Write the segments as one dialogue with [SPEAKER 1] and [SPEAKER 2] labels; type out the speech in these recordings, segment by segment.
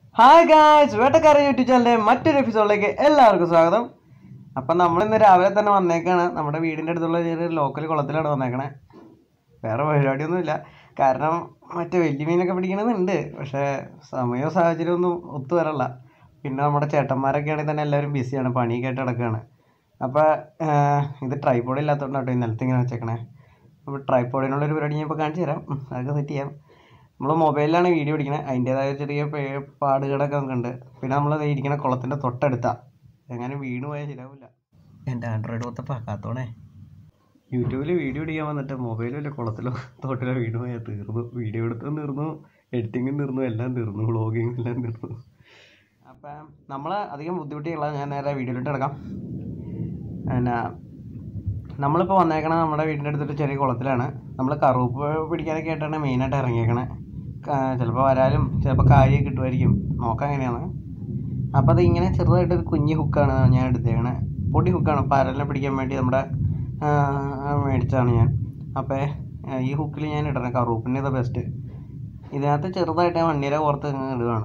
[SPEAKER 1] Hi guys, വേട്ടക്കാരൻ YouTube ചാനലിന്റെ മറ്റൊരു എപ്പിസോഡിലേക്ക് എല്ലാവർക്കും സ്വാഗതം. അപ്പം നമ്മളിന്ന് രാവിലെ തന്നെ വന്നേക്കാണ്. നമ്മുടെ വീടിൻ്റെ അടുത്തുള്ള ചെറിയൊരു ലോക്കൽ കുളത്തിലാണ് വന്നേക്കണേ. വേറെ പരിപാടിയൊന്നുമില്ല. കാരണം മറ്റേ വലിയ മീനൊക്കെ പിടിക്കണമെന്നുണ്ട്, പക്ഷേ സമയവും സാഹചര്യവും ഒന്നും ഒത്തു വരല്ല. പിന്നെ നമ്മുടെ ചേട്ടന്മാരൊക്കെ ആണെങ്കിൽ തന്നെ എല്ലാവരും ബിസിയാണ്, പണിയൊക്കെ ആയിട്ട് കിടക്കുകയാണ്. അപ്പോൾ ഇത് ട്രൈപോഡ് ഇല്ലാത്തതുകൊണ്ടാണ് ഈ നിലത്ത് ഇങ്ങനെ വെച്ചേക്കണേ. അപ്പോൾ ട്രൈപോഡിനുള്ളൊരു പരിപാടി ഞാൻ ഇപ്പോൾ കാണിച്ചു തരാം. അതൊക്കെ സെറ്റ് ചെയ്യാം. നമ്മൾ മൊബൈലിലാണ് വീഡിയോ പിടിക്കണത്, അതിൻ്റേതായ ചെറിയ പാടുകളൊക്കെ നമുക്കുണ്ട്. പിന്നെ നമ്മൾ ഇരിക്കുന്ന കുളത്തിൻ്റെ തൊട്ടടുത്താണ്, എങ്ങനെ വീണ് പോയാൽ ശരിയാവില്ല. എൻ്റെ ആൻഡ്രോയിഡ് മൊത്തം പാക്കാത്തോണേ. യൂട്യൂബിൽ വീഡിയോ പിടിക്കാൻ വന്നിട്ട് മൊബൈലിലെ കുളത്തിലോ തോട്ടിലോ വീണ് പോയാൽ തീർന്നു. വീഡിയോ എടുത്തും തീർന്നു, എഡിറ്റിങ്ങും തീർന്നു, എല്ലാം തീർന്നു, വ്ളോഗിങ്ങും എല്ലാം തീർന്നു. അപ്പം നമ്മൾ അധികം ബുദ്ധിമുട്ടിയുള്ള ഞാൻ നേരെ വീഡിയോയിലിട്ട് കിടക്കാം. പിന്നെ നമ്മളിപ്പോൾ വന്നേക്കണ നമ്മുടെ വീടിൻ്റെ അടുത്തൊരു ചെറിയ കുളത്തിലാണ്. നമ്മൾ കറുപ്പ് പിടിക്കാനൊക്കെ ആയിട്ടാണ് മെയിനായിട്ട് ഇറങ്ങിയേക്കണേ. ചിലപ്പോൾ വരാലും ചിലപ്പോൾ കാര്യം കിട്ടുമായിരിക്കും, നോക്കാം എങ്ങനെയാണ്. അപ്പോൾ അത് ഇങ്ങനെ ചെറുതായിട്ടൊരു കുഞ്ഞി ഹുക്കാണ് ഞാൻ എടുത്തേക്കണേ. പൊടി ഹുക്കാണ്, പരലിനെ പിടിക്കാൻ വേണ്ടി നമ്മുടെ മേടിച്ചതാണ് ഞാൻ. അപ്പോൾ ഈ ഹുക്കിൽ ഞാൻ ഇടണം, കറുപ്പിൻ്റെ ഇത് ബെസ്റ്റ്. ഇതിനകത്ത് ചെറുതായിട്ട് വണ്ടിയിലെ പുറത്ത് ഇടുകയാണ്.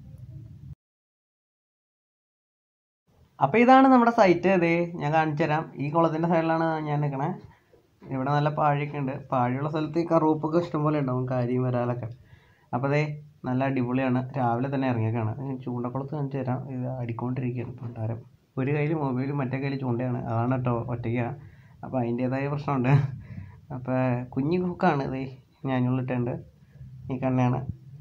[SPEAKER 1] അപ്പോൾ ഇതാണ് നമ്മുടെ സൈറ്റ്. ഇത് ഞാൻ കാണിച്ചു തരാം. ഈ കുളത്തിൻ്റെ സൈഡിലാണ് ഞാൻ നിൽക്കണേ. ഇവിടെ നല്ല പാഴയൊക്കെ ഉണ്ട്. പാഴയുള്ള സ്ഥലത്ത് ഈ കറുപ്പൊക്കെ ഇഷ്ടംപോലെ ഉണ്ടാവും, കാര്യം വരാലൊക്കെ. അപ്പോൾ അതേ നല്ല അടിപൊളിയാണ്. രാവിലെ തന്നെ ഇറങ്ങിയേക്കാണ്. ചൂണ്ടക്കുളത്ത് കാണിച്ചു തരാം. ഇത് അടിക്കൊണ്ടിരിക്കുകയാണ് പണ്ടാരം. ഒരു കയ്യിൽ മൊബൈലും മറ്റേ കയ്യിൽ ചൂണ്ടയാണ്. അതാണ് കേട്ടോ, ഒറ്റയ്ക്കാണ്. അപ്പോൾ അതിൻ്റേതായ പ്രശ്നമുണ്ട്. അപ്പോൾ കുഞ്ഞു കുക്കാണ്. ഇത് ഞാനുള്ളിട്ടുണ്ട്, ഈ കണ്ണയാണ്.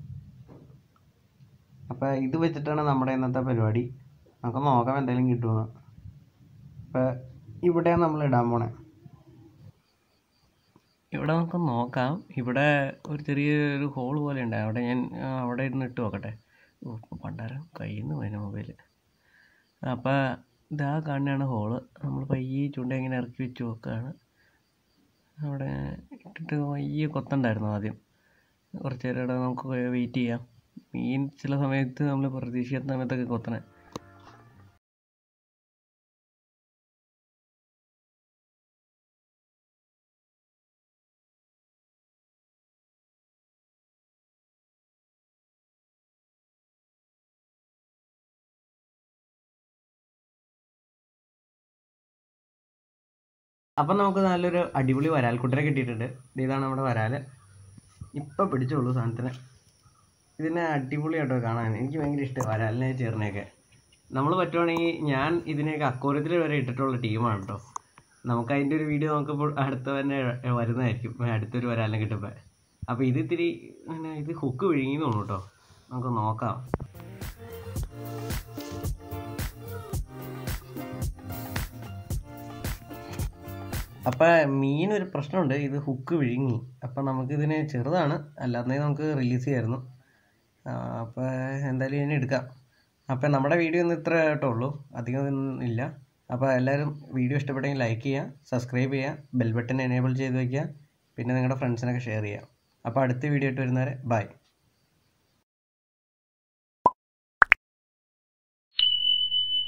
[SPEAKER 1] അപ്പോൾ ഇത് വെച്ചിട്ടാണ് നമ്മുടെ ഇന്നത്തെ പരിപാടി. നമുക്ക് നോക്കാം എന്തെങ്കിലും കിട്ടുമെന്ന്. അപ്പോൾ ഇവിടെയാണ് നമ്മൾ ഇടാൻ പോണേ. ഇവിടെ നമുക്ക് നോക്കാം. ഇവിടെ ഒരു ചെറിയൊരു ഹോൾ പോലെ ഉണ്ട്. അവിടെ ഇരുന്ന് ഇട്ട് നോക്കട്ടെ. പണ്ടാരം കയ്യിൽ നിന്ന് പോയി മൊബൈൽ. അപ്പോൾ ഇതാ കാണുന്നതാണ് ഹോള്. നമ്മൾ പയ്യെ ചൂണ്ട ഇങ്ങനെ ഇറക്കി വെച്ച് നോക്കുകയാണ്. അവിടെ ഇട്ടിട്ട് പയ്യെ കൊത്തണ്ടായിരുന്നു ആദ്യം. കുറച്ച് നേരം ഇവിടെ നമുക്ക് വെയിറ്റ് ചെയ്യാം. മീൻ ചില സമയത്ത് നമ്മൾ പ്രതീക്ഷിക്കാത്ത സമയത്തൊക്കെ കൊത്തണേ. അപ്പം നമുക്ക് നല്ലൊരു അടിപൊളി വരാൽക്കുട്ടനെ കിട്ടിയിട്ടുണ്ട്. ഇതാണ് നമ്മുടെ വരാൽ. ഇപ്പം പിടിച്ചോളൂ സാധനത്തിന്. ഇതിനെ അടിപൊളിയായിട്ടോ കാണാൻ. എനിക്ക് ഭയങ്കര ഇഷ്ടമാണ് വരാലിനെ ചേർന്നൊക്കെ. നമ്മൾ പറ്റുവാണെങ്കിൽ ഞാൻ ഇതിനെയൊക്കെ അക്വാറിയത്തിൽ വരെ ഇട്ടിട്ടുള്ള ടീമാണ് കേട്ടോ. നമുക്ക് അതിൻ്റെ ഒരു വീഡിയോ നമുക്കിപ്പോൾ അടുത്ത് തന്നെ വരുന്നതായിരിക്കും, അടുത്തൊരു വരാലിനെ കിട്ടുമ്പോൾ. അപ്പോൾ ഇത് ഇത്തിരി ഇത് ഹുക്ക് വിഴുങ്ങി തോന്നും കേട്ടോ. നമുക്ക് നോക്കാം. അപ്പം മീനൊരു പ്രശ്നമുണ്ട്, ഇത് ഹുക്ക് വിഴുങ്ങി. അപ്പം നമുക്കിതിന് ചെറുതാണ്, അല്ലാതെ നമുക്ക് റിലീസ് ചെയ്യായിരുന്നു. അപ്പോൾ എന്തായാലും ഇതിനെ എടുക്കാം. അപ്പം നമ്മുടെ വീഡിയോ ഇന്ന് ഇത്ര ആയിട്ടുള്ളൂ, അധികം ഒന്നും ഇല്ല. അപ്പോൾ എല്ലാവരും വീഡിയോ ഇഷ്ടപ്പെട്ടെങ്കിൽ ലൈക്ക് ചെയ്യുക, സബ്സ്ക്രൈബ് ചെയ്യുക, ബെൽ ബട്ടൺ എനേബിൾ ചെയ്ത് വയ്ക്കുക, പിന്നെ നിങ്ങളുടെ ഫ്രണ്ട്സിനൊക്കെ ഷെയർ ചെയ്യുക. അപ്പോൾ അടുത്ത വീഡിയോ ആയിട്ട് വരുന്നവരെ ബൈ.